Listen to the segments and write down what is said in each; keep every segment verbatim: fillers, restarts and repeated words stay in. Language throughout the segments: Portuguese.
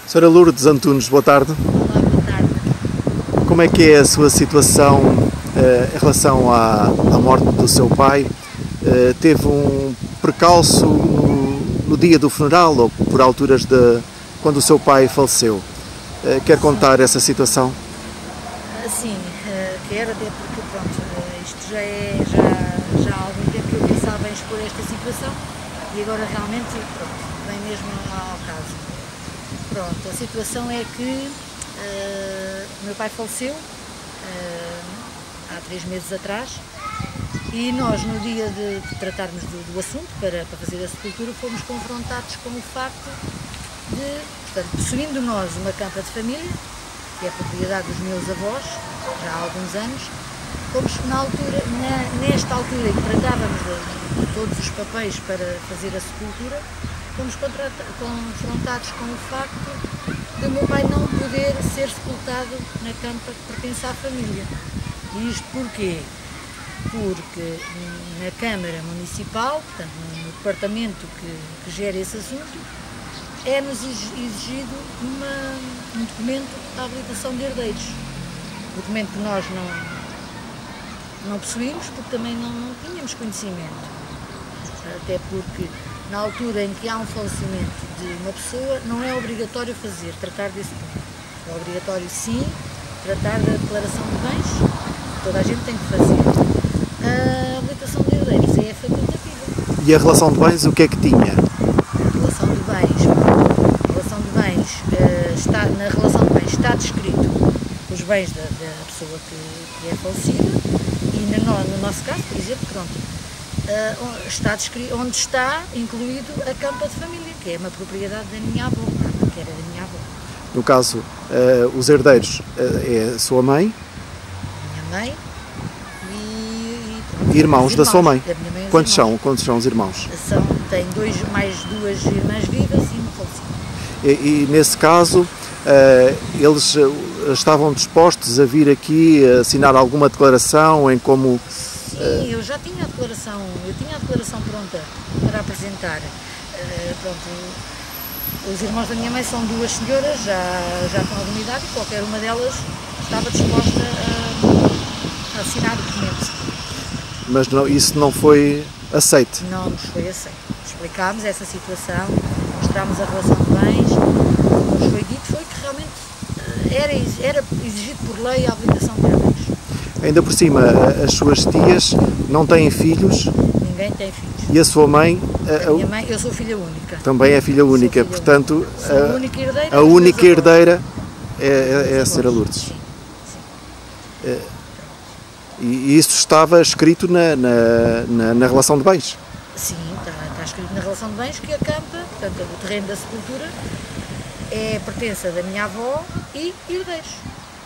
Senhora Lourdes Antunes, boa tarde. Olá, boa tarde. Como é que é a sua situação uh, em relação à, à morte do seu pai? Uh, teve um percalço no, no dia do funeral ou por alturas de quando o seu pai faleceu? Uh, quer contar essa situação? Sim, uh, quero, até porque pronto, uh, isto já é já, já há algum tempo que eu pensava em expor esta situação e agora realmente pronto, vem mesmo ao caso. Pronto, a situação é que uh, o meu pai faleceu uh, há três meses atrás e nós, no dia de, de tratarmos do, do assunto para, para fazer a sepultura, fomos confrontados com o facto de, portanto, possuindo nós uma campa de família, que é a propriedade dos meus avós, já há alguns anos, fomos na altura, na, nesta altura em que tratávamos de, de todos os papéis para fazer a sepultura, fomos confrontados com o facto de o meu pai não poder ser sepultado na campa que pertence à família. E isto porquê? Porque na Câmara Municipal, portanto no departamento que, que gera esse assunto, é-nos exigido uma, um documento de habilitação de herdeiros. Documento que nós não, não possuímos porque também não, não tínhamos conhecimento. Até porque na altura em que há um falecimento de uma pessoa, não é obrigatório fazer, tratar desse ponto. É obrigatório, sim, tratar da declaração de bens, toda a gente tem que fazer. A habilitação de herdeiros é facultativa. E a relação de bens, o que é que tinha? A relação de bens, a relação de bens uh, está, na relação de bens está descrito os bens da, da pessoa que, que é falecida e no, no nosso caso, por exemplo, pronto, Uh, está descrito, onde está incluído a campa de família, que é uma propriedade da minha avó, que era da minha avó. No caso, uh, os herdeiros uh, é a sua mãe? Minha mãe e, e, e irmãos, irmãos da sua mãe. Da minha mãe Quantos irmãos. são? Quantos são os irmãos? São, tem dois, mais duas irmãs vivas e um falecido. E, e nesse caso, uh, eles uh, estavam dispostos a vir aqui a assinar alguma declaração em como... Sim, eu já tinha a declaração, eu tinha a declaração pronta para apresentar. Uh, pronto, os irmãos da minha mãe são duas senhoras, já, já com alguma idade, e qualquer uma delas estava disposta a, a assinar documentos. Mas não, isso não foi aceito? Não nos foi aceito. Explicámos essa situação, mostrámos a relação de bens, o que nos foi dito foi que realmente era, era exigido por lei a habilitação de herdeiros. Ainda por cima, as suas tias não têm filhos? Ninguém tem filhos. E a sua mãe? A, a minha mãe, eu sou filha única. Também é filha única, filha portanto, única. Sou a, única herdeira, a única herdeira é, é, é a senhora Lourdes. Sim, sim. É, e isso estava escrito na, na, na, na relação de bens? Sim, está, está escrito na relação de bens que a campa, portanto, o terreno da sepultura, é pertença da minha avó e herdeiros.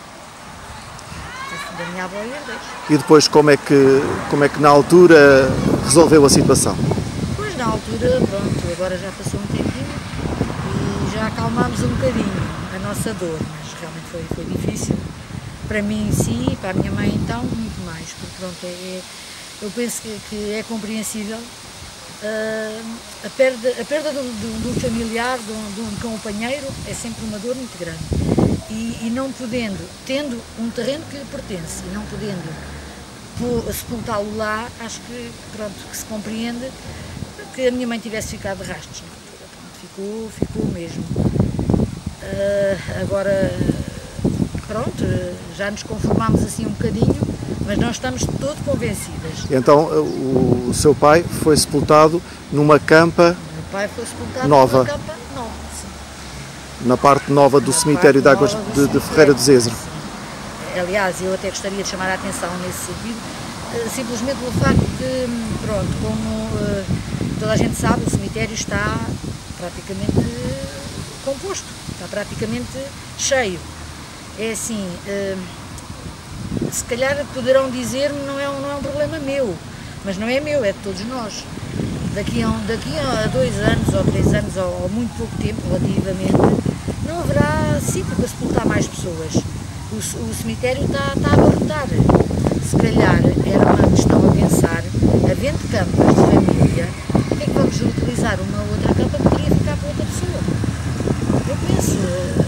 Da minha avó e herdeiros. E depois como é que, como é que na altura resolveu a situação? Pois na altura, pronto, agora já passou um tempinho e já acalmámos um bocadinho a nossa dor, mas realmente foi, foi difícil. Para mim sim, para a minha mãe então, muito mais, porque pronto, é, eu penso que, que é compreensível uh, a perda, a perda de um familiar, de um, de um companheiro, é sempre uma dor muito grande. E, e não podendo, tendo um terreno que lhe pertence e não podendo sepultá-lo lá, acho que, pronto, que se compreende que a minha mãe tivesse ficado de rastros na altura. Pronto, ficou, ficou mesmo. Uh, agora, pronto, já nos conformámos assim um bocadinho, mas não estamos de todo convencidas. Então o, o seu pai foi sepultado numa campa o meu pai foi sepultado nova? Numa campa nova, sim. Na parte nova do Na cemitério de Águas de, de Ferreira do Zezer. Aliás, eu até gostaria de chamar a atenção nesse sentido, simplesmente pelo facto de, pronto, como toda a gente sabe, o cemitério está praticamente composto, está praticamente cheio. É assim, se calhar poderão dizer-me não é, um, não é um problema meu, mas não é meu, é de todos nós. Daqui a, daqui a dois anos ou três anos ou, ou muito pouco tempo, relativamente, não haverá sítio para sepultar mais pessoas. O, o cemitério está, está a abarrotar. Se calhar era uma questão a pensar, havendo campas de família, porque é que vamos utilizar uma outra campa que poderia ficar para outra pessoa? Eu penso,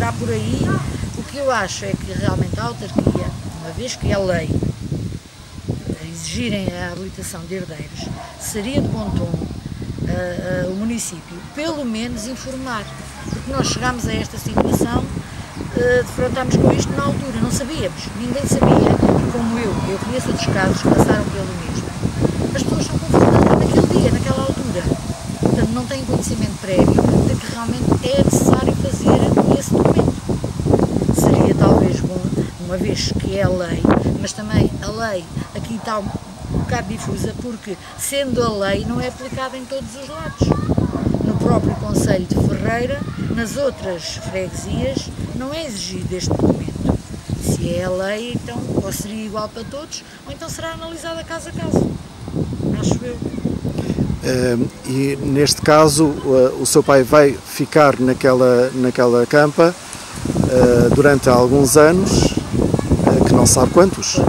será por aí. O que eu acho é que realmente a autarquia, uma vez que é lei, exigirem a habilitação de herdeiros, seria de bom tom uh, uh, o município, pelo menos, informar. Porque nós chegámos a esta situação, uh, defrontámos com isto na altura, não sabíamos, ninguém sabia, como eu, eu conheço outros casos que passaram pelo mesmo. As pessoas são confrontadas naquele dia, naquela altura, portanto não têm conhecimento prévio de que realmente é necessário fazer esse documento. Seria talvez bom, uma vez que é lei, mas também a lei aqui está um bocado difusa, porque sendo a lei não é aplicada em todos os lados. No próprio concelho de Ferreira, nas outras freguesias, não é exigido este documento. Se é a lei, então ou seria igual para todos, ou então será analisada caso a caso, acho eu. Uh, e neste caso uh, o seu pai vai ficar naquela, naquela campa uh, durante alguns anos, uh, que não sabe quantos.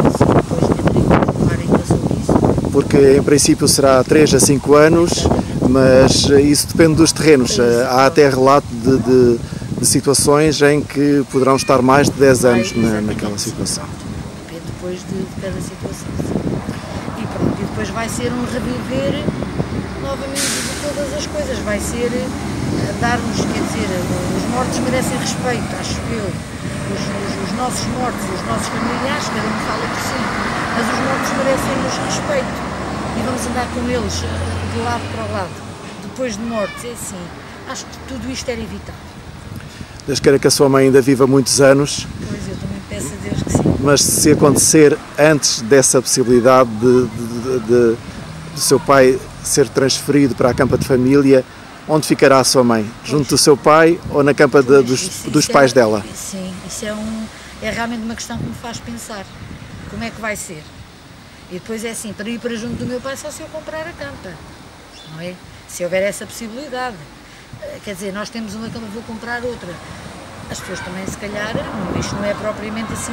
Porque em princípio será três a cinco anos, mas isso depende dos terrenos. Há até relato de, de, de situações em que poderão estar mais de dez anos na, naquela situação. Depende depois de, de cada situação. E pronto, e depois vai ser um reviver novamente de todas as coisas. Vai ser dar-nos, quer dizer, os mortos merecem respeito, acho eu. Os, os, os nossos mortos, os nossos familiares, cada um fala por si, mas os mortos merecem-nos respeito. E vamos andar com eles de lado para lado, depois de mortos, é assim. Acho que tudo isto era evitável. Deus queira que a sua mãe ainda viva muitos anos. Pois, eu também peço a Deus que sim. Mas se acontecer antes dessa possibilidade de, de, de, de, de seu pai ser transferido para a campa de família, onde ficará a sua mãe? Pois. Junto do seu pai ou na campa de, dos, isso, dos isso pais é, dela? Sim, isso é, um, é realmente uma questão que me faz pensar. Como é que vai ser? E depois é assim, para ir para junto do meu pai só se eu comprar a campa, não é? Se houver essa possibilidade. Quer dizer, nós temos uma campa, vou comprar outra. As pessoas também, se calhar, isto não é propriamente assim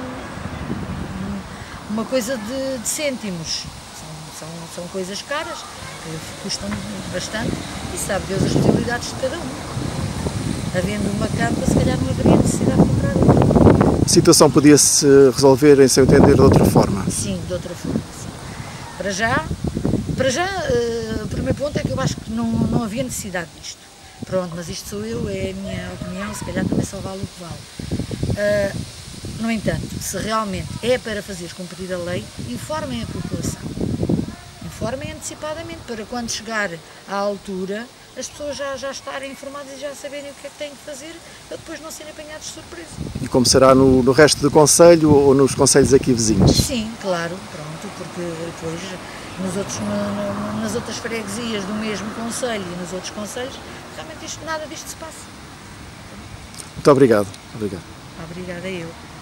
uma coisa de, de cêntimos. São, são, são coisas caras, que custam bastante, e sabe Deus as possibilidades de cada um. Havendo uma campa, se calhar não haveria necessidade de comprar outra. A situação podia-se resolver, em seu entender, de outra forma? Sim, de outra forma, sim. Para já, para já uh, o primeiro ponto é que eu acho que não, não havia necessidade disto. Pronto, mas isto sou eu, é a minha opinião, se calhar também só vale o que vale. Uh, no entanto, se realmente é para fazer cumprir a lei, informem a população. Informem antecipadamente, para quando chegar à altura, as pessoas já, já estarem informadas e já saberem o que é que têm que fazer, para depois não serem apanhados de surpresa. E como será no, no resto do concelho ou nos concelhos aqui vizinhos? Sim, claro, pronto, porque depois nos outros, no, no, nas outras freguesias do mesmo concelho e nos outros concelhos, realmente isto, nada disto se passa. Muito obrigado. Obrigado. Obrigada eu.